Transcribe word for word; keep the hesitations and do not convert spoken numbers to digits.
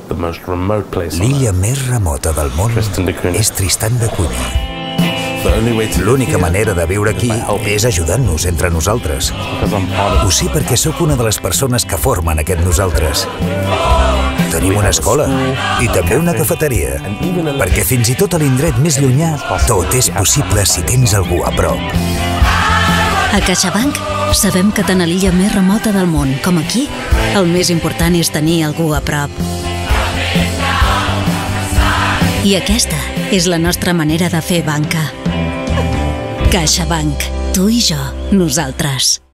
L'illa més remota del món és Tristan da Cunha. L'única manera de viure aquí és ajudant-nos entre nosaltres. Ho sé perquè sóc una de les persones que formen aquest nosaltres. Tenim una escola i també una cafeteria, perquè fins i tot a l'indret més llunyà tot és possible si tens algú a prop. A CaixaBank sabem que tant a l'illa més remota del món com aquí, el més important és tenir algú a prop. I aquesta és la nostra manera de fer banca. CaixaBank. Tu i jo. Nosaltres.